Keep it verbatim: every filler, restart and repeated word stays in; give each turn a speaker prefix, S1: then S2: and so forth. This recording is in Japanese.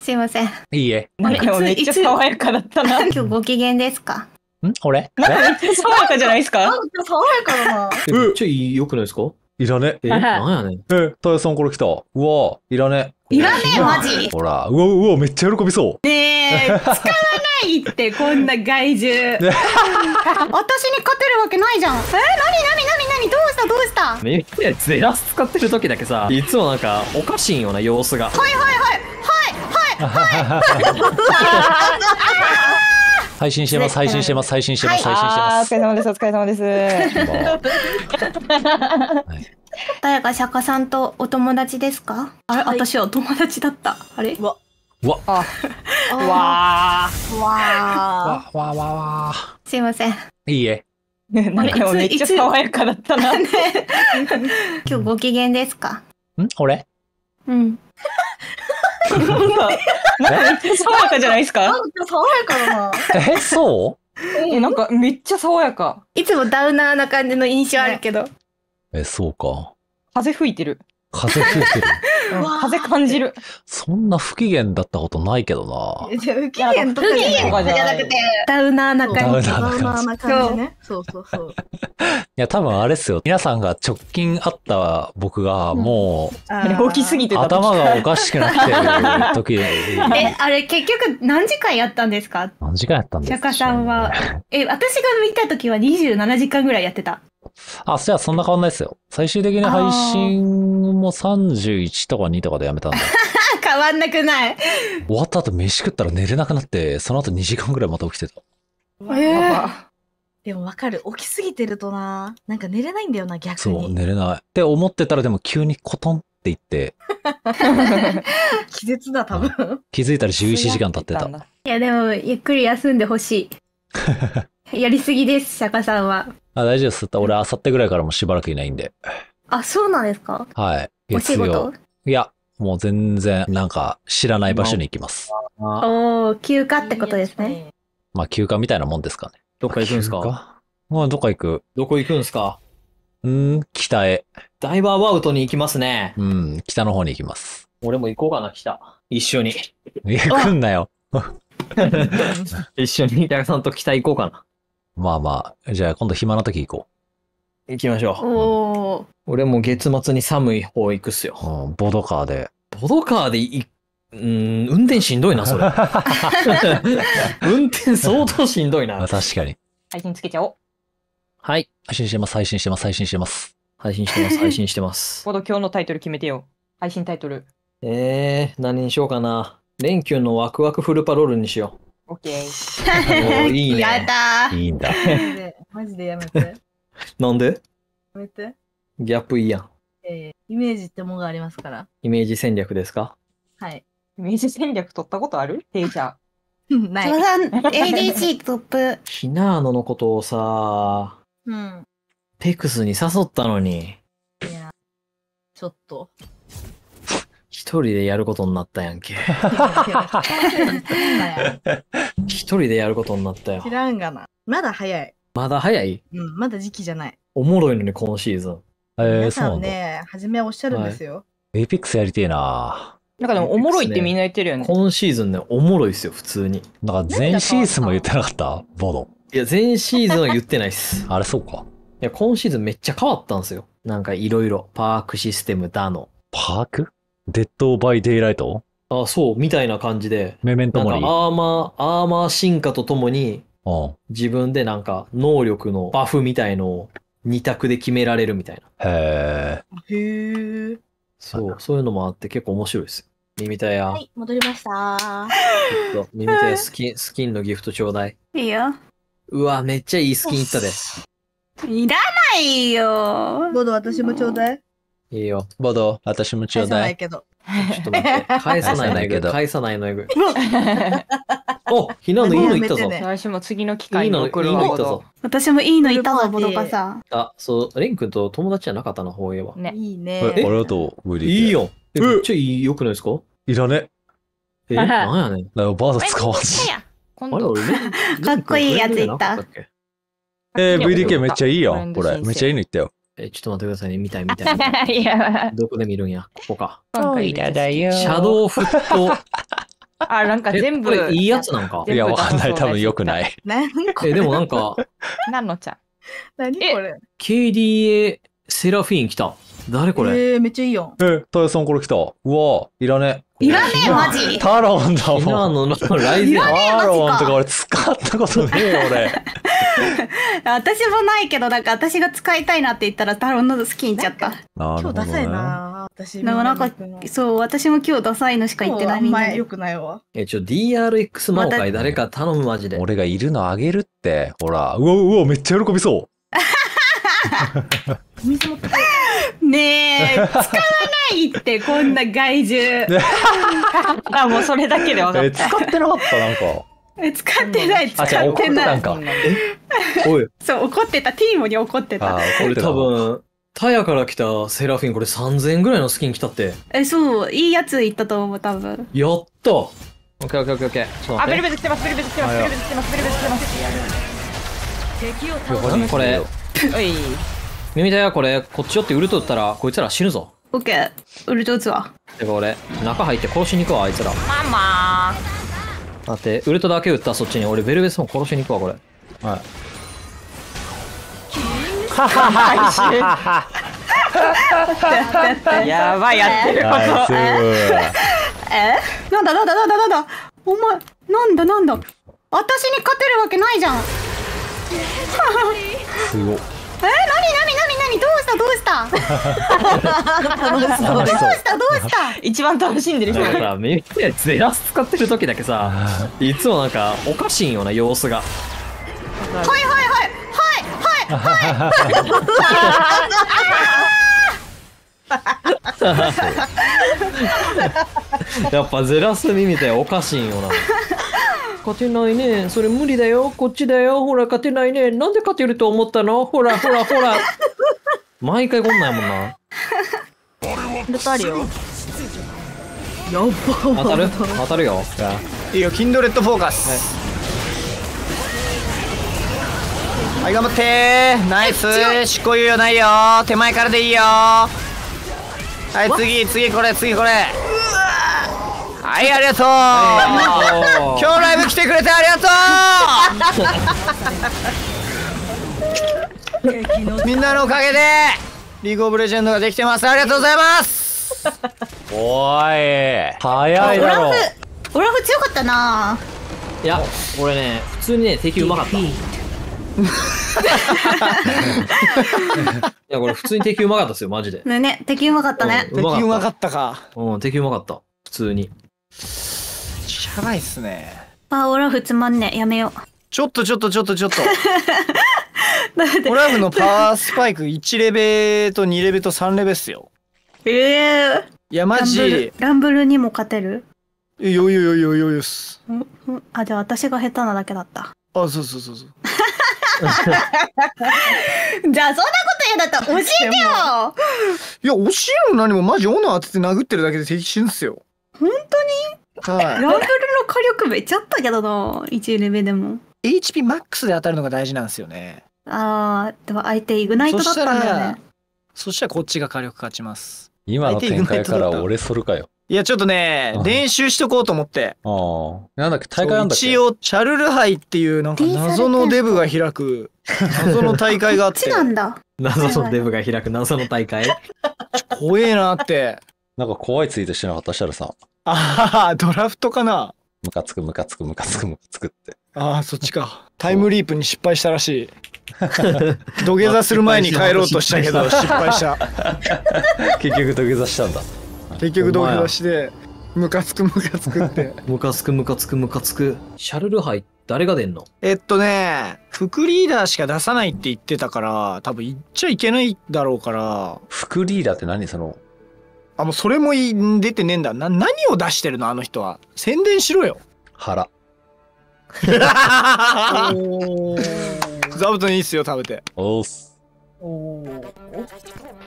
S1: すいません。
S2: いいえ。
S3: なんかめっちゃ爽やかだったな。
S1: 今日ご機嫌ですか？
S2: ん俺
S3: なんかめっちゃ爽やかじゃないですか？
S4: 爽やかだな。
S5: えめっちゃいい、よくないですか？
S2: いらね。
S5: え、なんやねん。
S2: え、タヤさんこれ来た。うわいらね。
S1: いらねえ、マジ。
S2: ほら、うわうわ、めっちゃ喜びそう。
S3: ねえ、使わないってこんな害獣。
S1: 私に勝てるわけないじゃん。え、なになになになに、どうしたどうした？
S5: めっちゃゼラス使ってる時だけさ、いつもなんかおかしいんよな、様子が。
S1: はいはいはいはいはい
S2: 配信してます、配信してます、配信してます、配信して
S3: あー、お
S2: ます。
S3: 疲れ様です、お疲れ様です。
S1: 誰か釈迦さんとお友達ですか？あれ、
S4: はい
S1: 私はお友達だった。あれ？
S4: うわ。
S2: うわ。
S3: あ、わー。
S4: わ
S2: わわわわ。
S1: すいません。
S2: いいえ。
S3: なんかめっちゃ爽やかだったな。
S1: 今日ご機嫌ですか？
S2: ん俺
S1: うん。
S3: なんかめっちゃ爽やかじゃないですか？
S4: ー。なんか爽やかだな。
S2: え、そ
S3: え、なんかめっちゃ爽やか。
S1: いつもダウナーな感じの印象あるけど。
S2: うえ、そうか。
S3: 風吹いてる。
S2: 風吹いてる。
S3: 風感じる。
S2: そんな不機嫌だったことないけどな。
S4: じゃあ不機嫌とか
S3: 不機嫌とかじゃなくて、
S1: ダウナーな感じ。
S2: ダウナー
S4: ダウナーな感じね。そうそうそう。
S2: いや、多分あれっすよ。皆さんが直近会った僕が、もう、
S3: あれ大きすぎてた。
S2: 頭がおかしくなってる時、
S1: え、あれ結局何時間やったんですか？
S2: 何時間やったんですか？
S1: 釈迦さんは。え、私が見た時はにじゅうななじかんぐらいやってた。
S2: あ、じゃあそんな変わんないですよ。最終的に配信もさんじゅういちとかにとかでやめたんで。
S1: 変わんなくない？
S2: 終わった後飯食ったら寝れなくなって、その後にじかんぐらいまた起きてた。
S1: えー
S4: でもわかる。起きすぎてるとな、なんか寝れないんだよな、逆
S2: そう、
S4: に。
S2: 寝れない。って思ってたらでも急にコトンっていって、
S4: 気絶だ、多分。
S2: 気づいたらじゅういちじかん経ってた。
S1: いやでも、ゆっくり休んでほしい。やりすぎです、釈迦さんは。
S2: あ、大丈夫です。俺、あさってぐらいからもしばらくいないんで。
S1: あ、そうなんですか？
S2: はい。
S1: お仕事？
S2: いや、もう全然、なんか、知らない場所に行きます。
S1: おー、休暇ってことですね。
S2: まあ、休暇みたいなもんですかね。
S5: どっか行くんすか？
S2: まあ、どっか行く。
S5: どこ行くんすか？
S2: うーん、北へ。
S5: ダイバーバウトに行きますね。
S2: うん、北の方に行きます。
S5: 俺も行こうかな、北。一緒に。
S2: いや、来んなよ。
S5: 一緒に、ダイさんと北行こうかな。
S2: まあまあ、じゃあ今度暇な時行こ
S5: 行きましょう。
S1: おー。
S5: 俺も月末に寒い方行くっすよ。
S2: う。うん、ボドカーで。
S5: ボドカーでい、うーん、運転しんどいな、それ。運転相当しんどいな。
S2: 確かに。
S3: 配信つけちゃおう。
S5: はい。
S2: 配信してます、配信してます、配信してます。
S5: 配信してます、配信してます。
S3: 今度今日のタイトル決めてよ。配信タイトル。
S5: えー、何にしようかな。連休のワクワクフルパロールにしよ
S3: オッケー。
S5: う。おーいいね。
S1: やだー。
S2: いいんだ。
S4: マジで、マジでやめて。や
S5: なんで
S4: めて。
S5: ギャップいいやん。
S4: えー、イメージってものがありますから。
S5: イメージ戦略ですか？
S4: はい。
S3: イメージ戦略取ったことある？弊社。
S4: ない。
S1: 釈迦さん、エーディーシー トップ。
S5: ひなーののことをさ、
S4: うん。
S5: ペクスに誘ったのに、
S4: いや、ちょっと。
S5: 一人でやることになったやんけ。一人でやることになったよ
S4: 知。らんがな。まだ早い。
S5: まだ早い？
S4: うん、まだ時期じゃない。
S5: おもろいのに今シーズン。
S2: えー、
S4: 皆さ
S2: そうなんんだ。
S4: ね、初めはおっしゃるんですよ。
S2: エイピックスやりてえな。
S3: なんかでもおもろいってみんな言ってるよね。
S5: 今シーズンね、おもろいっすよ、普通に。
S2: なんか前シーズンも言ってなかったボド。
S5: いや、前シーズンは言ってないっす。
S2: あれ、そうか。
S5: いや、今シーズンめっちゃ変わったんすよ。なんかいろいろ。パークシステムだの。
S2: パークデッドバイデイライト
S5: あ、そう、みたいな感じで。
S2: メメン
S5: なんか
S2: トモリー。
S5: アーマー、アーマー進化とともに、
S2: うん。
S5: 自分でなんか能力のバフみたいのを二択で決められるみたいな。
S2: へえ。
S4: へえ。
S5: そう、そういうのもあって結構面白いですよ。耳たや、
S4: はい、戻りました。
S5: ちょっと耳たやスキン、スキンのギフトちょうだい。
S1: いいよ。
S5: うわ、めっちゃいいスキンいったで。
S1: いらないよ。
S4: ボード私もちょうだい。
S5: いいよ。
S2: ボド、私もちょう
S4: 返さな
S2: だい。
S4: いけど。
S5: ちょっと待って。返さないのえぐい。
S2: 返さないけど
S5: 返さないのえぐい。お、ひなのいいのいったぞ
S4: やめて。ね
S3: 私も次の機
S5: いいの、いい
S3: 会に送るわ
S5: のいったぞ。
S1: 私もいいのいたわ、ボ
S4: フルパーティー
S1: ドカさ。
S5: あ、そう、レン君と友達じゃなかったな、方言は。
S3: ね。
S4: いい
S2: え、あり
S4: ね。
S2: がとう、ブリー。
S5: いい。よ。え
S2: え
S5: めっちゃいい、よくないですか？
S2: いらね。
S5: え、なんやねん。
S2: だからバード使わんし。
S5: あれ、
S3: 今度。
S5: 俺、レン
S1: かっこいいやついた
S5: レン君フレンドじゃなかっけ
S2: えー、ブイディーケー めっちゃいいよ。これ。
S3: フレンド申請
S2: めっちゃいいの言ったよ。
S5: え、ちょっと待ってくださいね。見たい、見たい。見たい
S3: いや、
S5: どこで見るんや。ここか。
S3: 今回
S2: だよ
S5: シャドウフット、
S3: あ、なんか
S5: え、
S3: 全部。
S5: これいいやつなんか
S2: いや、わかんない。多分良くない。
S4: 何こ
S5: え、
S4: れ
S5: でもなんか、
S3: なんのちゃん。
S4: 何これ
S5: ケーディーエー セラフィーン来た。誰これ？
S4: えー、めっちゃいいやん。
S2: え、タイソンこれ来た。うわいらね。
S1: いらねえ、マジ。
S2: タロンだ
S5: ひな
S2: もん。
S5: ののライゼン。
S2: タロンとか俺使ったことねえよ、俺。
S1: 私もないけど、なんか私が使いたいなって言ったらタロンの好きにちゃった。
S2: なるほどね
S4: 今日ダサいな私。
S1: でもなんか、そう、私も今日ダサいのしか言ってないみんなで
S4: よ。くないわ。
S5: え、ちょ、ディーアールエックス 魔王会誰か頼むマジで。
S2: 俺がいるのあげるって。ほら。うわうわ、めっちゃ喜びそう。
S4: 水持って
S1: ねえ、使わないって、こんな害獣。
S3: あ、もうそれだけで分か
S2: え、
S3: った。
S2: 使ってなかったなんか。
S1: え使ってない、使
S2: あ、じゃあ怒って
S1: ってない。
S2: たんか。
S5: おい、
S1: そう、怒ってた。ティーモに怒ってた。
S2: あ、怒
S5: 俺
S2: ってた
S5: 多分、タヤから来たセラフィンこれさんぜんえんぐらいのスキン来たって。
S1: え、そう、いいやつ言ったと思う、多分。
S5: やったオッケーオッケーオッケーオッケー。ちょっと
S3: あ、ベル
S5: 待って。
S3: ベル来てます、ベルベル来てます、ベルベル来てます、ベルベル来てます。
S5: これ、これ、
S3: おい。
S5: 耳たやこれ、こっち寄ってウルト打ったら、こいつら死ぬぞ。
S1: オッケー、ウルト打つわ。
S5: てか俺、中入って殺しに行くわ、あいつら。
S3: ママ
S5: 待って、ウルトだけ打ったそっちに。俺、ベルベスも殺しに行くわ、これ。
S2: はい。
S3: ー。やばい、やってるこ
S2: ナイス
S3: と。
S1: えなんだなんだなんだなんだお前、なんだなんだ私に勝てるわけないじゃん。
S2: すごっ。
S1: えなになになになにどうしたどうしたどうしたどうした
S3: 一番楽しんでる人
S5: だから、耳たやゼラス使ってる時だけさ、いつもなんか、おかしいような様子が。
S1: はいはいはいはいはい
S5: やっぱゼラス耳たやおかしいんよな。勝てないね。それ無理だよ。こっちだよ。ほら、勝てないね。なんで勝てると思ったの？ほら、ほら、ほら。毎回こんなんやもんな。
S4: ルトあるよ。やば
S5: 当たる当たるよ。
S6: いいよ、キンドレッドフォーカス。はい、頑張ってー。ナイス。執行猶予ないよ。手前からでいいよ。はい、次、次これ、次これ。はい、ありがとう。今日ライブ来てくれてありがとう。みんなのおかげでリーグオブレジェンドができてます。ありがとうございます。
S2: おい。早いだろ。
S1: オラフ強かったな。
S5: いや、俺ね、普通にね、敵うまかった。いや、これ普通に敵うまかったですよ、マジで。
S1: ねね、敵うまかったね。
S5: うんうまかった
S6: 敵うまかったか。
S5: うん、敵うまかった。普通に。
S6: しゃばいっすね。
S1: あ、オラフつまんねえ。やめよう。
S6: ちょっとちょっとちょっとちょっと。オラフのパワースパイクいちレベとにレベとさんレベっすよ。
S1: ええ
S6: いや、マ
S1: ランブル
S6: ジ。
S1: ランブルにも勝てる。
S6: よよよよよよっす。
S1: んんあ、じゃあ私が下手なだけだった。
S6: あ、そうそうそうそう。
S1: じゃあそんなこと言うんだったら教えてよ。
S6: いや、教えるの何もマジ斧当てて殴ってるだけで敵死ぬっすよ。
S1: 本
S6: は
S1: ランブルの火力めっちゃあったけどな、いちレベでも。
S6: い。エイチピー マックスで当たるのが大事なんですよね。
S1: あー、でも相手イグナイトだったんだよね。
S6: そしたらこっちが火力勝ちます。
S2: 今の展開から俺そるかよ。
S6: いや、ちょっとね
S2: う、ん
S6: 練習しとこうと思って。
S2: ああ。なんだっけ、大会なんだっけ。
S6: 一応、チャルル杯っていうなんか謎のデブが開く謎の大会があっ
S1: こってち。なんだ。
S5: 謎のデブが開く謎の大会。
S6: 怖えなって。
S2: なんか怖いツイートしてなかったシャルさん。
S6: あはは、ドラフトかな。
S2: ムカつくムカつくムカつくムカつくって。
S6: ああ、そっちか。タイムリープに失敗したらしい。土下座する前に帰ろうとしたけど失敗した。
S2: 結局土下座したんだ。
S6: 結局土下座してムカつくムカつくって。
S5: ムカつくムカつくムカつく。シャルル杯誰が出んの？
S6: えっとね、副リーダーしか出さないって言ってたから、多分言っちゃいけないだろうから。
S2: 副リーダーって何その。
S6: あ、もうそれもい出てねえんだ。な、何を出してるのあの人は。宣伝しろよ。
S2: 腹。
S6: 座布団いいっすよ、食べて。
S2: おーす。
S4: おー